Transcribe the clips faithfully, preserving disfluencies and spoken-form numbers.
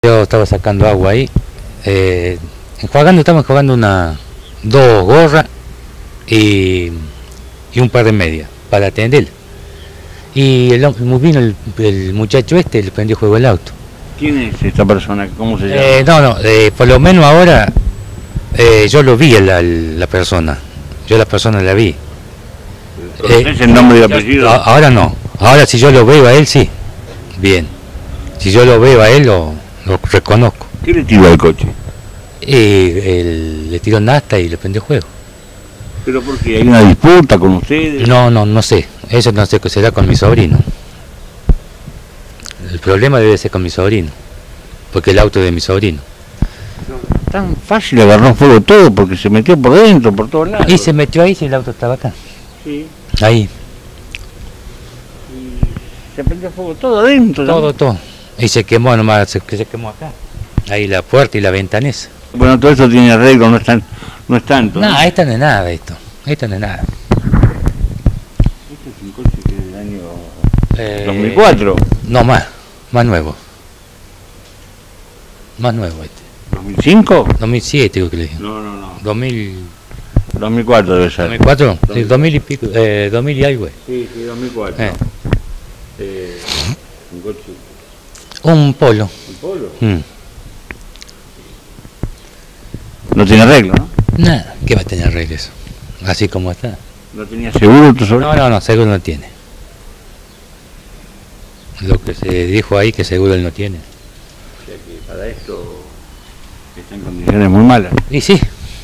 Yo estaba sacando agua ahí, eh, enjuagando, estamos enjuagando una, dos gorras y, y un par de medias para atender. Y el, vino el, el muchacho este, le prendió fuego el auto. ¿Quién es esta persona? ¿Cómo se llama? Eh, no, no, eh, por lo menos ahora eh, yo lo vi la, la persona, yo la persona la vi. ¿Es el nombre y apellido? Ahora no, ahora si yo lo veo a él sí, bien. Si yo lo veo a él lo, lo reconozco. ¿Qué le tiró al coche? Y el, le tiró nafta y le prendió fuego. ¿Pero por qué? ¿Hay una disputa con ustedes? No, no, no sé, eso no sé qué será con mi sobrino. El problema debe ser con mi sobrino, porque el auto es de mi sobrino. Tan fácil agarró fuego todo porque se metió por dentro, por todos lados. Y se metió ahí si el auto estaba acá. Sí. Ahí. Y se prendió fuego todo adentro. Todo, ¿no? Todo. Y se quemó nomás, se, se quemó acá. Ahí la puerta y la ventana esa. Bueno, todo eso tiene arreglo, no es, tan, no es tanto. No, ¿no? esto no es nada, esto. Esto no es nada. Este es un coche que es del año Eh, dos mil cuatro. No, más. Más nuevo. Más nuevo este. ¿dos mil cinco? dos mil siete creo que le dije. No, no, no. dos mil... dos mil cuatro debe ser. ¿dos mil cuatro? Sí, dos mil y pico. Eh, dos mil y algo. Sí, sí, dos mil cuatro. Eh. Eh, un coche. Un polo. ¿Un polo? Mm. No tiene arreglo, ¿no? Nada, ¿qué va a tener arreglo eso? Así como está. ¿No tenía seguro tu sobrino? No, no, no, seguro no tiene. Lo que se dijo ahí que seguro él no tiene. O sea que para esto está en condiciones muy malas. Y sí.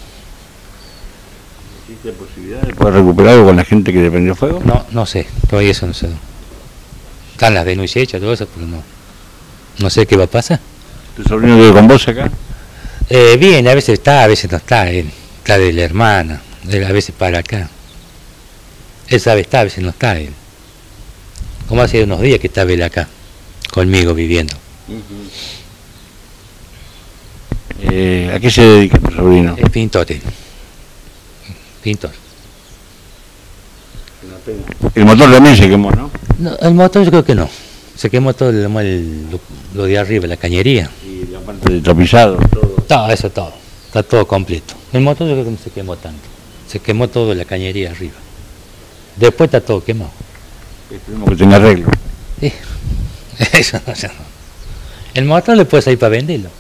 ¿Existe posibilidad de poder recuperar algo con la gente que le prendió fuego? No, no sé, todavía eso no sé. Están las denuncias hechas, todo eso, pero no. No sé qué va a pasar. ¿Tu sobrino vive con vos acá? Eh, bien, a veces está, a veces no está. Él está de la hermana, él a veces para acá. Él sabe estar, a veces no está él. Como hace unos días que estaba él acá, conmigo viviendo. Uh-huh. eh, ¿A qué se dedica tu sobrino? Es pintor él. Pintor. El motor también se quemó, ¿no? No, el motor yo creo que no. Se quemó todo el, el, lo, lo de arriba, la cañería. Y la parte de tapizado, todo. Todo, eso todo. Está todo completo. El motor yo creo que no se quemó tanto. Se quemó todo la cañería arriba. Después está todo quemado. Esperemos que tenga arreglo. Sí. Eso no, eso no. El motor le puede salir para venderlo.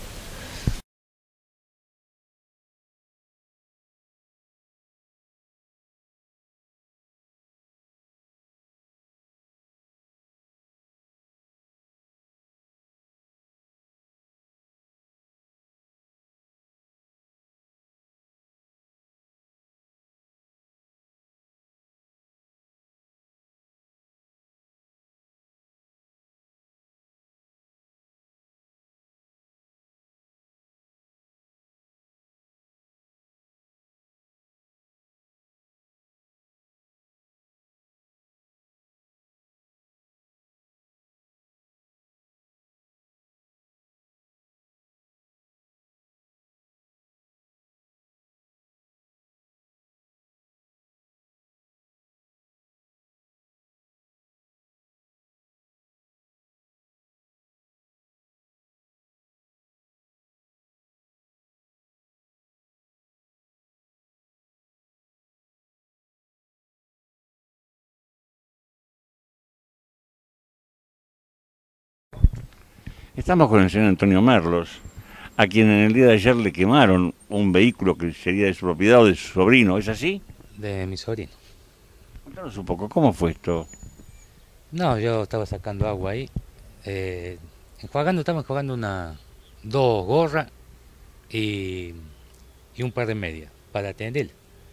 Estamos con el señor Antonio Merlos, a quien en el día de ayer le quemaron un vehículo que sería de su propiedad o de su sobrino, ¿es así? De mi sobrino. Contanos un poco, ¿cómo fue esto? No, yo estaba sacando agua ahí. Eh, enjuagando, estamos enjuagando una, dos gorras y, y un par de medias para atender.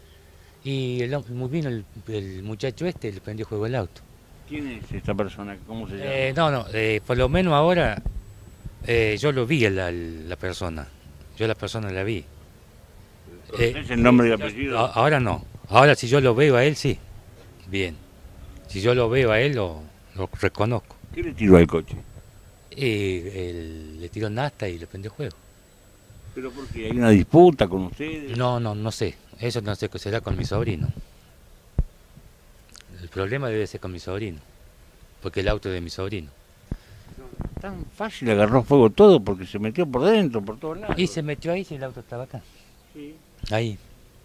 Y el, vino el, el muchacho este, le prendió fuego el auto. ¿Quién es esta persona? ¿Cómo se llama? Eh, no, no, eh, por lo menos ahora eh, yo lo vi la, la persona. Yo la persona la vi. Eh, ¿Es el nombre y yo, apellido? Ahora no. Ahora si yo lo veo a él, sí. Bien. Si yo lo veo a él, lo, lo reconozco. ¿Qué le tiró al coche? Y el, le tiró nafta y le prendió fuego. ¿Pero por qué? ¿Hay una disputa con ustedes? No, no, no sé. Eso no sé qué será con mi sobrino. El problema debe ser con mi sobrino, porque el auto es de mi sobrino. tan fácil agarró fuego todo porque se metió por dentro, por todos lados. Y se metió ahí si el auto estaba acá. Sí. Ahí,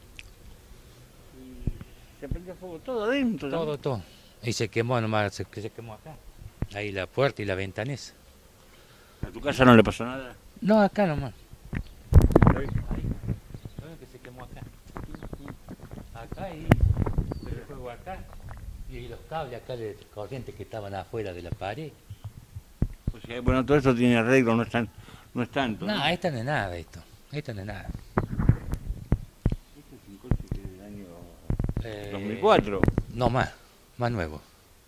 Y se prendió fuego todo adentro. todo, todo. Y se quemó nomás, se, que se quemó acá. Ahí la puerta y la ventana esa. ¿A tu casa no le pasó nada? No, acá nomás. Ahí. Ahí. ¿Ven que se quemó acá? Acá y se le fuego acá. Y los cables acá de corriente que estaban afuera de la pared. O sea, bueno, todo eso tiene arreglo, no es, tan, no es tanto. No, esto no es nada esto. Esto no es nada. Este es un coche que es del año Eh, dos mil cuatro. No, más. Más nuevo.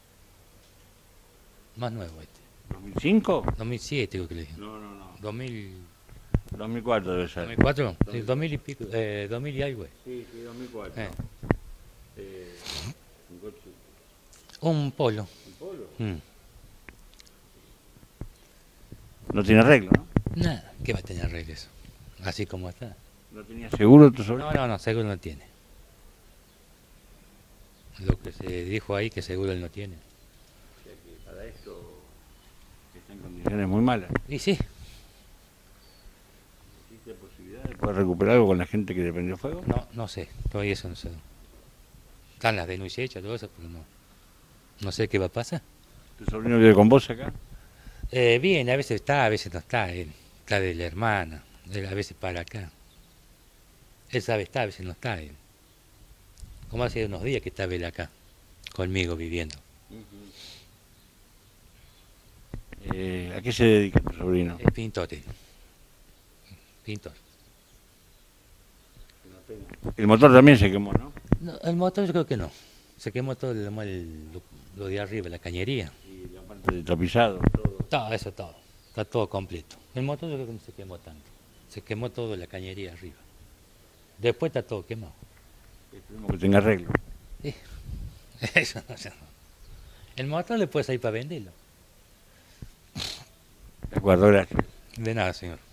Más nuevo este. ¿dos mil cinco? dos mil siete creo que le dije. No, no, no. dos mil, dos mil cuatro debe ser. dos mil cuatro. Sí, dos mil y pico. Eh, dos mil y algo. es. Sí, sí, dos mil cuatro. Eh, Eh, un coche. un polo. ¿Un polo? Mm. No tiene arreglo, ¿no? Nada. ¿Qué va a tener arreglo eso? Así como está. ¿No tenía seguro tu sobrino? No, no, no, seguro no tiene. Lo que se dijo ahí que seguro él no tiene. O sea que para esto está en condiciones muy malas. Y sí, ¿Existe posibilidad de poder recuperar algo con la gente que le prendió fuego? no, no sé, todavía eso no sé. Están las denuncias hechas, todo eso, pero no, no sé qué va a pasar. ¿Tu sobrino vive con vos acá? Eh, bien, a veces está, a veces no está, él está de la hermana, él a veces para acá. Él sabe estar, a veces no está él. Como hace unos días que estaba él acá, conmigo viviendo. Eh, ¿A qué se dedica tu sobrino? Es pintor, él. Pintor. El motor también se quemó, ¿no? No, el motor yo creo que no. Se quemó todo el- el- lo, lo de arriba, la cañería. Y la parte de tapizado, todo. Todo eso, todo. Está todo completo. El motor yo creo que no se quemó tanto. Se quemó todo la cañería arriba. Después está todo quemado. Esperemos que tenga arreglo. Sí. Eso no sé. El motor le puede salir para venderlo. De acuerdo, gracias. De nada, señor.